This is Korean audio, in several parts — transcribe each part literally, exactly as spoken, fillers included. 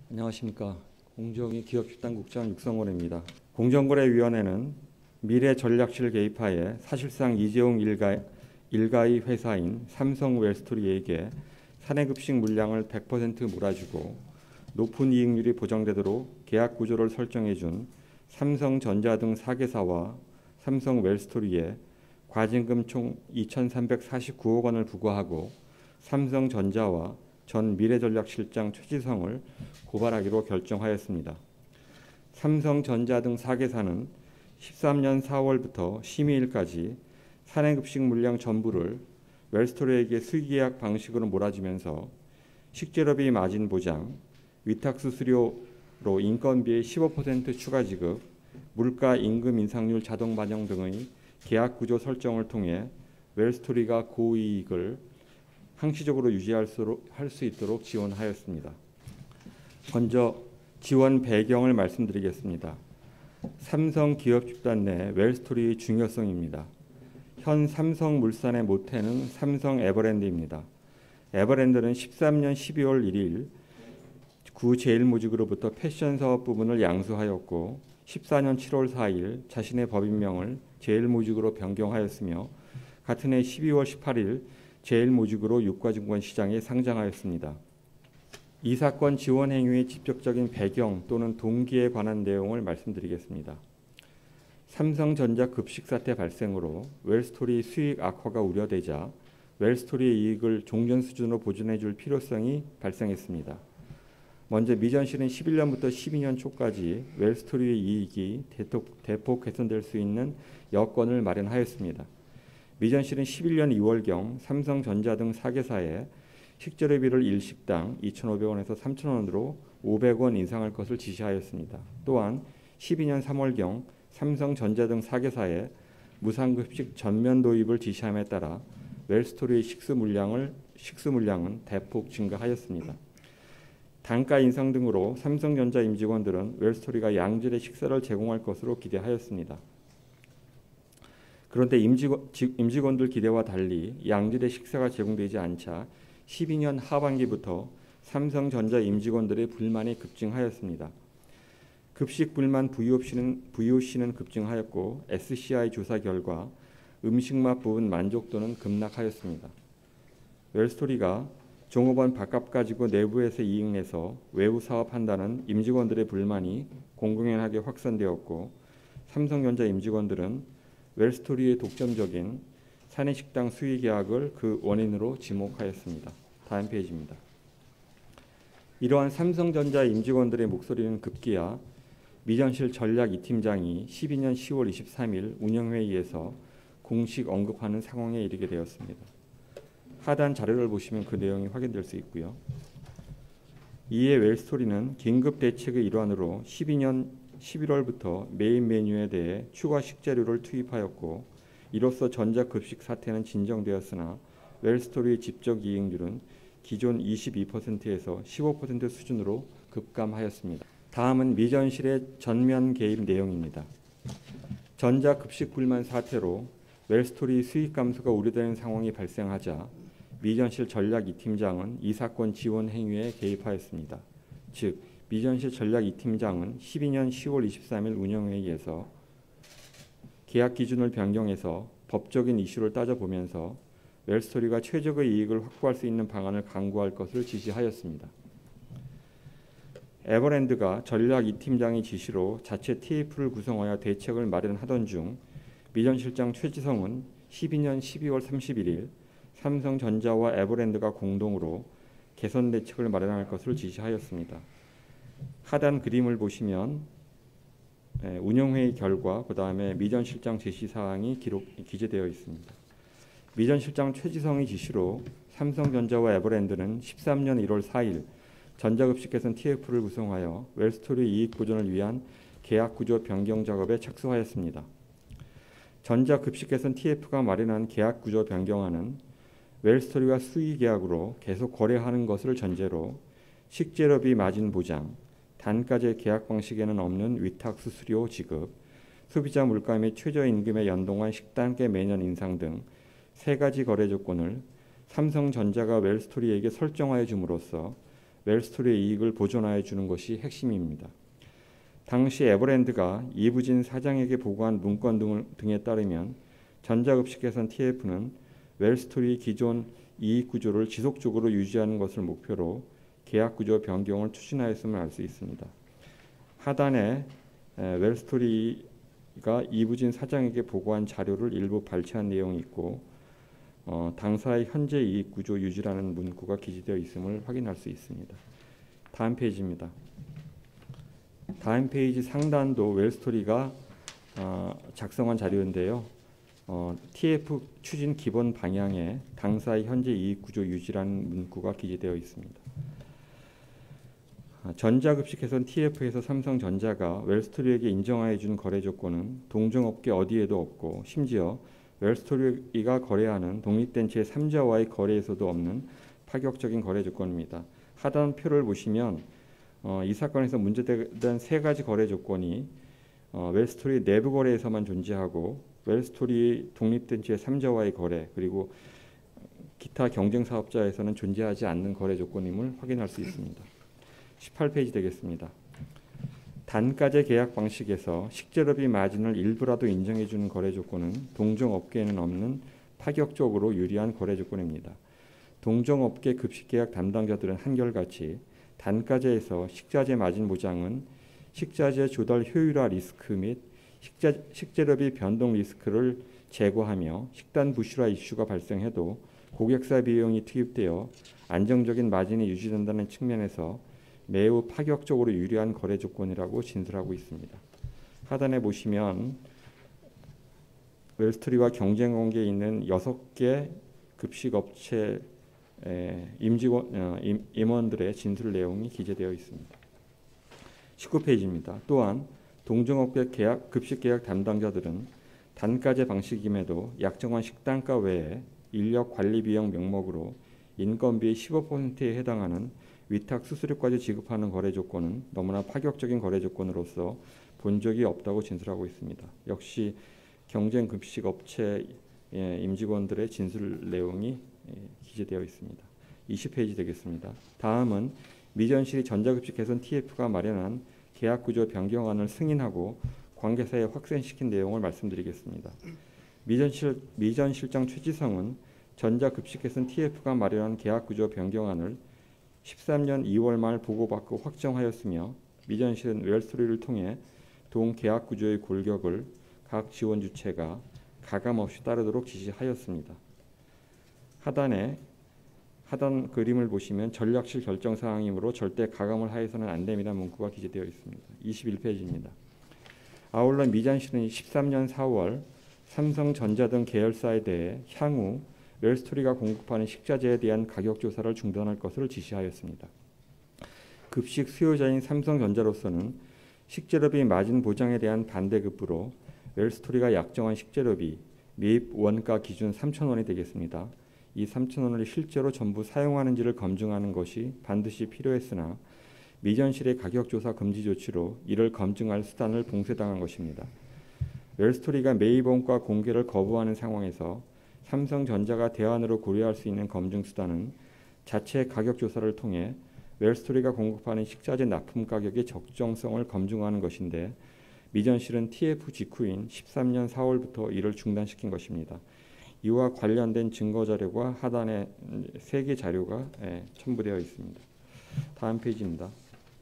안녕하십니까. 공정위 기업집단국장 육성원입니다. 공정거래위원회는 미래전략실 개입하에 사실상 이재용 일가, 일가의 회사인 삼성웰스토리에게 사내급식 물량을 백 퍼센트 몰아주고 높은 이익률이 보장되도록 계약 구조를 설정해준 삼성전자 등 사 개사와 삼성웰스토리에 과징금 총 이천삼백사십구억 원을 부과하고 삼성전자와 전 미래전략실장 최지성을 고발하기로 결정하였습니다. 삼성전자 등 사 개사는 십삼 년 사월부터 심의일까지 사내급식 물량 전부를 웰스토리에게 수의계약 방식으로 몰아주면서 식재료비 마진 보장, 위탁수수료로 인건비의 십오 퍼센트 추가 지급, 물가 임금 인상률 자동 반영 등의 계약 구조 설정을 통해 웰스토리가 고이익을 항시적으로 유지할 수, 할 수 있도록 지원하였습니다. 먼저 지원 배경을 말씀드리겠습니다. 삼성 기업 집단 내 웰스토리의 중요성입니다. 현 삼성물산의 모태는 삼성 에버랜드입니다. 에버랜드는 십삼 년 십이월 일일 구 제일모직으로부터 패션 사업 부분을 양수하였고 십사 년 칠월 사일 자신의 법인명을 제일모직으로 변경하였으며 같은 해 십이월 십팔일 제일모직으로 유가증권 시장에 상장하였습니다. 이 사건 지원 행위의 직접적인 배경 또는 동기에 관한 내용을 말씀드리겠습니다. 삼성전자 급식 사태 발생으로 웰스토리 수익 악화가 우려되자 웰스토리의 이익을 종전 수준으로 보존해 줄 필요성이 발생했습니다. 먼저 미전실은 십일 년부터 십이 년 초까지 웰스토리의 이익이 대폭, 대폭 개선될 수 있는 여건을 마련하였습니다. 미전실은 십일 년 이월경 삼성전자 등 사 개사에 식재료비를 일식당 이천오백 원에서 삼천 원으로 오백 원 인상할 것을 지시하였습니다. 또한 십이 년 삼월경 삼성전자 등 사 개사에 무상급식 전면 도입을 지시함에 따라 웰스토리의 식수 물량을, 식수 물량은 대폭 증가하였습니다. 단가 인상 등으로 삼성전자 임직원들은 웰스토리가 양질의 식사를 제공할 것으로 기대하였습니다. 그런데 임직원, 임직원들 기대와 달리 양질의 식사가 제공되지 않자 십이 년 하반기부터 삼성전자 임직원들의 불만이 급증하였습니다. 급식 불만 브이오씨는, 브이오씨는 급증하였고 에스씨아이 조사 결과 음식맛 부분 만족도는 급락하였습니다. 웰스토리가 종업원 밥값 가지고 내부에서 이익 내서 외부 사업한다는 임직원들의 불만이 공공연하게 확산되었고 삼성전자 임직원들은 웰스토리의 독점적인 사내식당 수의 계약을 그 원인으로 지목하였습니다. 다음 페이지입니다. 이러한 삼성전자 임직원들의 목소리는 급기야 미전실 전략 이 팀장이 십이 년 시월 이십삼일 운영회의에서 공식 언급하는 상황에 이르게 되었습니다. 하단 자료를 보시면 그 내용이 확인될 수 있고요. 이에 웰스토리는 긴급 대책의 일환으로 십이 년 십일월부터 메인 메뉴에 대해 추가 식재료를 투입하였고 이로써 전자급식 사태는 진정되었으나 웰스토리의 집적 이익률은 기존 이십이 퍼센트에서 십오 퍼센트 수준으로 급감하였습니다. 다음은 미전실의 전면 개입 내용입니다. 전자급식 불만 사태로 웰스토리 수익 감소가 우려되는 상황이 발생하자 미전실 전략 이 팀장은 이 사건 지원 행위에 개입하였습니다. 즉 미전실 전략 이 팀장은 십이 년 시월 이십삼일 운영회의에서 계약 기준을 변경해서 법적인 이슈를 따져보면서 웰스토리가 최적의 이익을 확보할 수 있는 방안을 강구할 것을 지시하였습니다. 에버랜드가 전략 이 팀장의 지시로 자체 티에프를 구성하여 대책을 마련하던 중 미전실장 최지성은 십이 년 십이월 삼십일일 삼성전자와 에버랜드가 공동으로 개선 대책을 마련할 것을 지시하였습니다. 하단 그림을 보시면 운영회의 결과 그 다음에 미전실장 제시사항이 기록, 기재되어 있습니다. 미전실장 최지성의 지시로 삼성전자와 에버랜드는 십삼 년 일월 사일 전자급식 개선 티에프를 구성하여 웰스토리 이익 보존을 위한 계약 구조 변경 작업에 착수하였습니다. 전자급식 개선 티에프가 마련한 계약 구조 변경안은 웰스토리와 수의 계약으로 계속 거래하는 것을 전제로 식재료비 마진 보장, 단가제 계약 방식에는 없는 위탁 수수료 지급, 소비자 물가 및 최저임금에 연동한 식단계 매년 인상 등 세 가지 거래 조건을 삼성전자가 웰스토리에게 설정하여 줌으로써 웰스토리의 이익을 보존하여 주는 것이 핵심입니다. 당시 에버랜드가 이부진 사장에게 보고한 문건 등, 등에 따르면 전자급식회선 티에프는 웰스토리 기존 이익구조를 지속적으로 유지하는 것을 목표로 계약구조 변경을 추진하였음을 알 수 있습니다. 하단에 웰스토리가 이부진 사장에게 보고한 자료를 일부 발췌한 내용이 있고 어, 당사의 현재 이익구조 유지라는 문구가 기재되어 있음을 확인할 수 있습니다. 다음 페이지입니다. 다음 페이지 상단도 웰스토리가 어, 작성한 자료인데요. 어, 티에프 추진 기본 방향에 당사의 현재 이익구조 유지라는 문구가 기재되어 있습니다. 전자급식회선 티에프에서 삼성전자가 웰스토리에게 인정하여 준 거래 조건은 동종업계 어디에도 없고 심지어 웰스토리가 거래하는 독립된 제삼자와의 거래에서도 없는 파격적인 거래 조건입니다. 하단 표를 보시면 어, 이 사건에서 문제된 세 가지 거래 조건이 어, 웰스토리 내부 거래에서만 존재하고 웰스토리 독립된 제삼자와의 거래 그리고 기타 경쟁 사업자에서는 존재하지 않는 거래 조건임을 확인할 수 있습니다. 십팔 페이지 되겠습니다. 단가제 계약 방식에서 식재료비 마진을 일부라도 인정해 주는 거래 조건은 동종업계에는 없는 파격적으로 유리한 거래 조건입니다. 동종업계 급식계약 담당자들은 한결같이 단가제에서 식자재 마진 보장은 식자재 조달 효율화 리스크 및 식자, 식재료비 변동 리스크를 제거하며 식단 부실화 이슈가 발생해도 고객사 비용이 투입되어 안정적인 마진이 유지된다는 측면에서 매우 파격적으로 유리한 거래 조건이라고 진술하고 있습니다. 하단에 보시면 웰스토리와 경쟁 관계에 있는 여섯 개 급식업체 임직원, 어, 임, 임원들의 진술 내용이 기재되어 있습니다. 십구 페이지입니다. 또한 동종업계 계약, 급식계약 담당자들은 단가제 방식임에도 약정한 식단가 외에 인력관리비용 명목으로 인건비의 십오 퍼센트에 해당하는 위탁 수수료까지 지급하는 거래 조건은 너무나 파격적인 거래 조건으로서 본 적이 없다고 진술하고 있습니다. 역시 경쟁 급식 업체 임직원들의 진술 내용이 기재되어 있습니다. 이십 페이지 되겠습니다. 다음은 미전실이 전자급식회선 티에프가 마련한 계약구조 변경안을 승인하고 관계사에 확산시킨 내용을 말씀드리겠습니다. 미전실, 미전실장 최지성은 전자급식회선 티에프가 마련한 계약구조 변경안을 십삼 년 이월 말 보고받고 확정하였으며 미전실은 웰스토리를 통해 동 계약구조의 골격을 각 지원 주체가 가감없이 따르도록 지시하였습니다. 하단에 하단 그림을 보시면 전략실 결정 사항이므로 절대 가감을 하여서는 안 됩니다. 문구가 기재되어 있습니다. 이십일 페이지입니다. 아울러 미전실은 십삼 년 사월 삼성전자 등 계열사에 대해 향후 웰스토리가 공급하는 식자재에 대한 가격 조사를 중단할 것을 지시하였습니다. 급식 수요자인 삼성전자로서는 식재료비 마진 보장에 대한 반대급부로 웰스토리가 약정한 식재료비 매입 원가 기준 삼천 원이 되겠습니다. 이 삼천 원을 실제로 전부 사용하는지를 검증하는 것이 반드시 필요했으나 미전실의 가격조사 금지 조치로 이를 검증할 수단을 봉쇄당한 것입니다. 웰스토리가 매입원가 공개를 거부하는 상황에서 삼성전자가 대안으로 고려할 수 있는 검증 수단은 자체 가격조사를 통해 웰스토리가 공급하는 식자재 납품 가격의 적정성을 검증하는 것인데 미전실은 티에프 직후인 십삼 년 사월부터 이를 중단시킨 것입니다. 이와 관련된 증거자료가 하단에 세 개 자료가 첨부되어 있습니다. 다음 페이지입니다.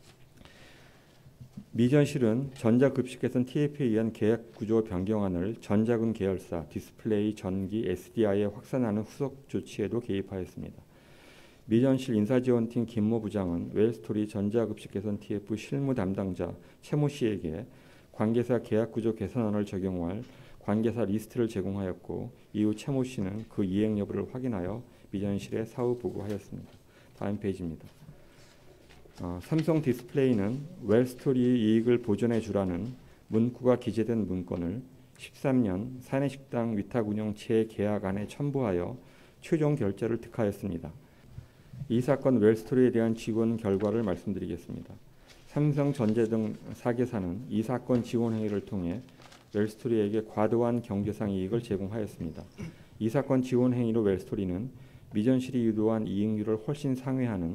미전실은 전자급식회선 티에프에 의한 계약구조 변경안을 전자금 계열사, 디스플레이, 전기, 에스디아이에 확산하는 후속 조치에도 개입하였습니다. 미전실 인사지원팀 김모 부장은 웰스토리 전자급식회선 티에프 실무 담당자 최모 씨에게 관계사 계약구조 개선안을 적용할 관계사 리스트를 제공하였고 이후 최모 씨는 그 이행 여부를 확인하여 미전실에 사후 보고하였습니다. 다음 페이지입니다. 어, 삼성 디스플레이는 웰스토리의 이익을 보존해 주라는 문구가 기재된 문건을 십삼 년 사내식당 위탁운영 재계약안에 첨부하여 최종 결재를 득하였습니다. 이 사건 웰스토리에 대한 지원 결과를 말씀드리겠습니다. 삼성전자 등 사 개사는 이 사건 지원 행위를 통해 웰스토리에게 과도한 경제상 이익을 제공하였습니다. 이 사건 지원 행위로 웰스토리는 미전실이 유도한 이익률을 훨씬 상회하는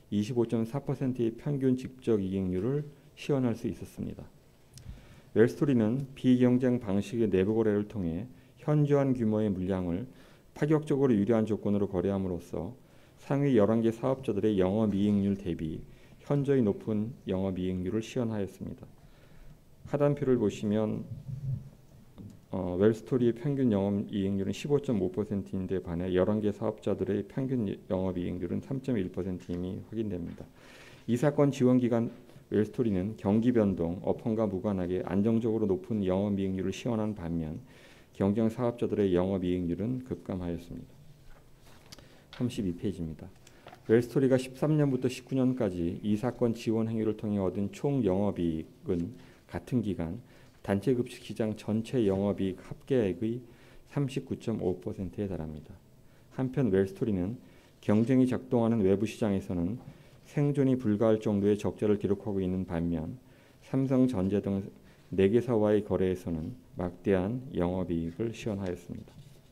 이십오 점 사 퍼센트의 평균 직접 이익률을 시현할 수 있었습니다. 웰스토리는 비경쟁 방식의 내부 거래를 통해 현저한 규모의 물량을 파격적으로 유리한 조건으로 거래함으로써 상위 열한 개 사업자들의 영업이익률 대비 현저히 높은 영업이익률을 시현하였습니다. 하단표를 보시면 어, 웰스토리의 평균 영업이익률은 십오 점 오 퍼센트인데 반해 열한 개 사업자들의 평균 영업이익률은 삼 점 일 퍼센트임이 확인됩니다. 이 사건 지원 기간 웰스토리는 경기 변동, 업황과 무관하게 안정적으로 높은 영업이익률을 시현한 반면 경쟁 사업자들의 영업이익률은 급감하였습니다. 삼십이 페이지입니다. 웰스토리가 십삼 년부터 십구 년까지 이 사건 지원 행위를 통해 얻은 총 영업이익은 같은 기간 단체급식 시장 전체 영업이익 합계액의 삼십구 점 오 퍼센트에 달합니다. 한편 웰스토리는 경쟁이 작동하는 외부 시장에서는 생존이 불가할 정도의 적자를 기록하고 있는 반면 삼성전자 등 네 개사와의 거래에서는 막대한 영업이익을 시현하였습니다.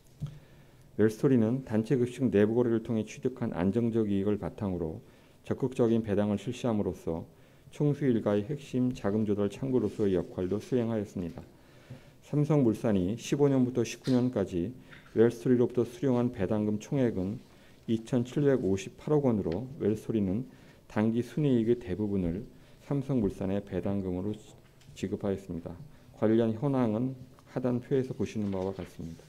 웰스토리는 단체급식 내부 거래를 통해 취득한 안정적 이익을 바탕으로 적극적인 배당을 실시함으로써 총수 일가의 핵심 자금 조달 창구로서의 역할도 수행하였습니다. 삼성물산이 십오 년부터 십구 년까지 웰스토리로부터 수령한 배당금 총액은 이천칠백오십팔억 원으로 웰스토리는 당기 순이익의 대부분을 삼성물산에 배당금으로 지급하였습니다. 관련 현황은 하단 표에서 보시는 바와 같습니다.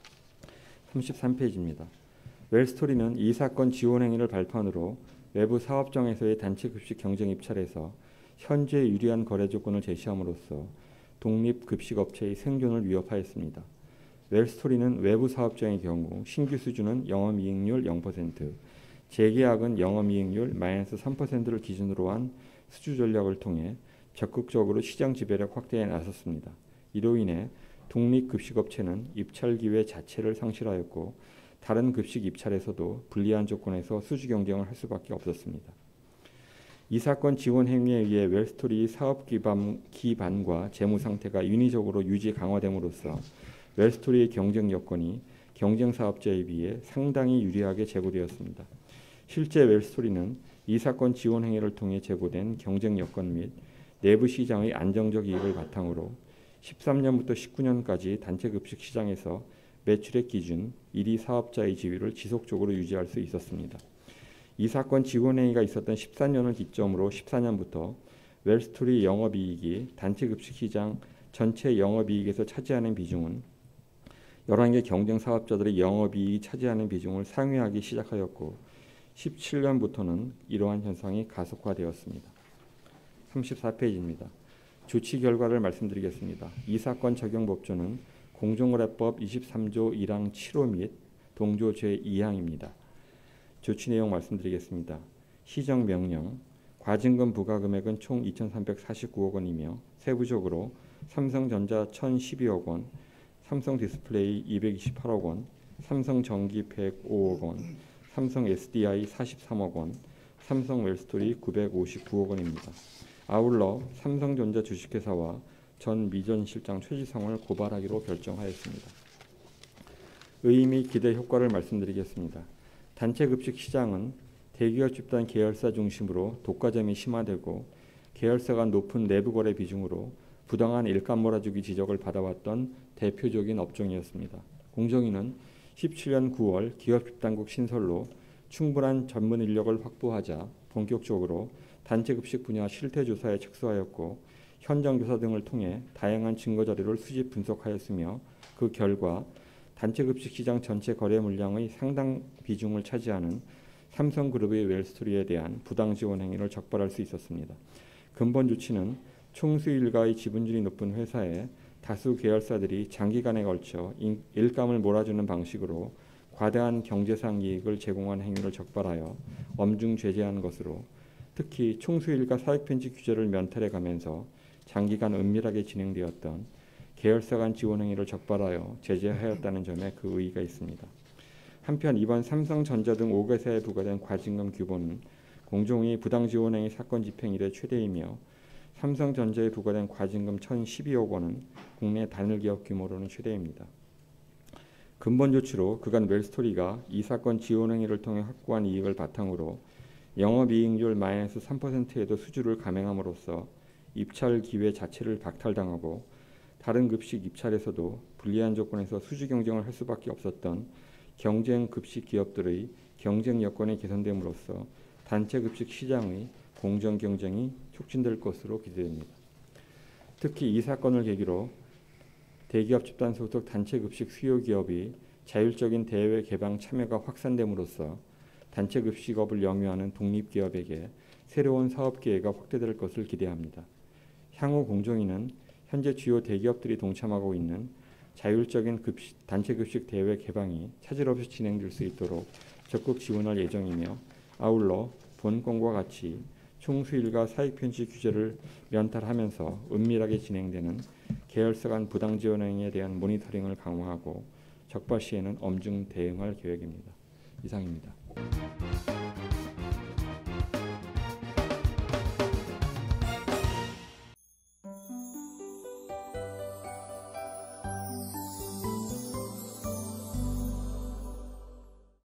삼십삼 페이지입니다. 웰스토리는 이 사건 지원 행위를 발판으로 외부 사업장에서의 단체급식 경쟁 입찰에서 현재 유리한 거래 조건을 제시함으로써 독립급식업체의 생존을 위협하였습니다. 웰스토리는 외부 사업장의 경우 신규 수준은 영업이익률 영 퍼센트, 재계약은 영업이익률 마이너스 삼 퍼센트를 기준으로 한 수주 전략을 통해 적극적으로 시장 지배력 확대에 나섰습니다. 이로 인해 독립급식업체는 입찰 기회 자체를 상실하였고 다른 급식 입찰에서도 불리한 조건에서 수주 경쟁을 할 수밖에 없었습니다. 이 사건 지원 행위에 의해 웰스토리의 사업 기반, 기반과 재무 상태가 인위적으로 유지 강화됨으로써 웰스토리의 경쟁 여건이 경쟁 사업자에 비해 상당히 유리하게 제고되었습니다. 실제 웰스토리는 이 사건 지원 행위를 통해 제고된 경쟁 여건 및 내부 시장의 안정적 이익을 바탕으로 십삼 년부터 십구 년까지 단체급식 시장에서 매출액 기준 일 위 사업자의 지위를 지속적으로 유지할 수 있었습니다. 이 사건 지원 행위가 있었던 십사 년을 기점으로 십사 년부터 웰스토리 영업이익이 단체급식 시장 전체 영업이익에서 차지하는 비중은 열한 개 경쟁 사업자들의 영업이익이 차지하는 비중을 상회하기 시작하였고 십칠 년부터는 이러한 현상이 가속화되었습니다. 삼십사 페이지입니다. 조치 결과를 말씀드리겠습니다. 이 사건 적용 법조는 공정거래법 이십삼 조 일 항 칠 호 및 동조 제이 항입니다. 조치 내용 말씀드리겠습니다. 시정명령, 과징금 부과금액은 총 이천삼백사십구억 원이며 세부적으로 삼성전자 천십이억 원, 삼성디스플레이 이백이십팔억 원, 삼성전기 백오억 원, 삼성 에스디아이 사십삼억 원, 삼성 웰스토리 구백오십구억 원입니다. 아울러 삼성전자 주식회사와 전 미전실장 최지성을 고발하기로 결정하였습니다. 의의 및 기대 효과를 말씀드리겠습니다. 단체급식 시장은 대기업 집단 계열사 중심으로 독과점이 심화되고 계열사 간 높은 내부 거래 비중으로 부당한 일감 몰아주기 지적을 받아왔던 대표적인 업종이었습니다. 공정위는 십칠 년 구월 기업 집단국 신설로 충분한 전문 인력을 확보하자 본격적으로 단체급식 분야 실태조사에 착수하였고 현장조사 등을 통해 다양한 증거 자료를 수집 분석하였으며 그 결과 단체급식 시장 전체 거래 물량의 상당 비중을 차지하는 삼성그룹의 웰스토리에 대한 부당 지원 행위를 적발할 수 있었습니다. 근본 조치는 총수 일가의 지분율이 높은 회사에 다수 계열사들이 장기간에 걸쳐 일감을 몰아주는 방식으로 과다한 경제상 이익을 제공한 행위를 적발하여 엄중 제재한 것으로 특히 총수 일가 사익편취 규제를 면탈해 가면서 장기간 은밀하게 진행되었던 계열사 간 지원 행위를 적발하여 제재하였다는 점에 그 의의가 있습니다. 한편 이번 삼성전자 등 오 개사에 부과된 과징금 규모는 공정위 부당 지원 행위 사건 집행 이래 최대이며 삼성전자에 부과된 과징금 천십이억 원은 국내 단일 기업 규모로는 최대입니다. 근본 조치로 그간 웰스토리가 이 사건 지원 행위를 통해 확보한 이익을 바탕으로 영업이익률 마이너스 삼 퍼센트에도 수주를 감행함으로써 입찰 기회 자체를 박탈당하고 다른 급식 입찰에서도 불리한 조건에서 수주 경쟁을 할 수밖에 없었던 경쟁 급식 기업들의 경쟁 여건이 개선됨으로써 단체 급식 시장의 공정 경쟁이 촉진될 것으로 기대됩니다. 특히 이 사건을 계기로 대기업 집단 소속 단체 급식 수요 기업이 자율적인 대외 개방 참여가 확산됨으로써 단체 급식업을 영위하는 독립 기업에게 새로운 사업 기회가 확대될 것을 기대합니다. 향후 공정위는 현재 주요 대기업들이 동참하고 있는 자율적인 급식, 단체 급식 대외 개방이 차질 없이 진행될 수 있도록 적극 지원할 예정이며 아울러 본건과 같이 총수일과 사익편취 규제를 면탈하면서 은밀하게 진행되는 계열사 간 부당 지원 행위에 대한 모니터링을 강화하고 적발 시에는 엄중 대응할 계획입니다. 이상입니다.